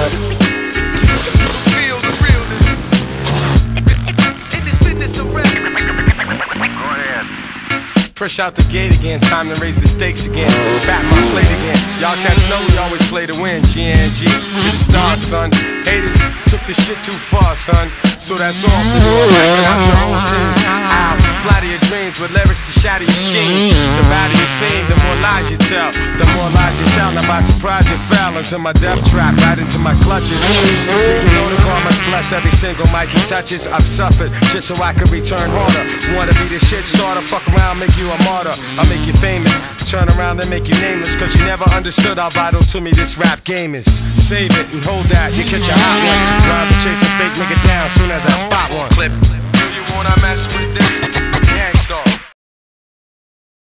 Feel the realness. In this business of rap. Go ahead. Fresh out the gate again, time to raise the stakes again. Fat my plate again. Y'all cats know we always play to win. GNG to the stars, son. Haters took this shit too far, son. So that's all for you. Backing out your whole team. Ow, splatter your dreams with lyrics to shatter your schemes. The badder you sing, the more lies you tell. The more lies you shout. Now by surprise you fell into my death trap, right into my clutches. Stupid, you know the karma's bless every single mic he touches. I've suffered just so I can return harder. Wanna be the shit starter? Fuck around, make you a martyr. I'll make you famous. Turn around and make you nameless. Cause you never understood how vital to me this rap game is. Save it and hold that, you catch a hot one. Rather chase a fake nigga down soon as I spot one. Clip. Do you wanna mess with this?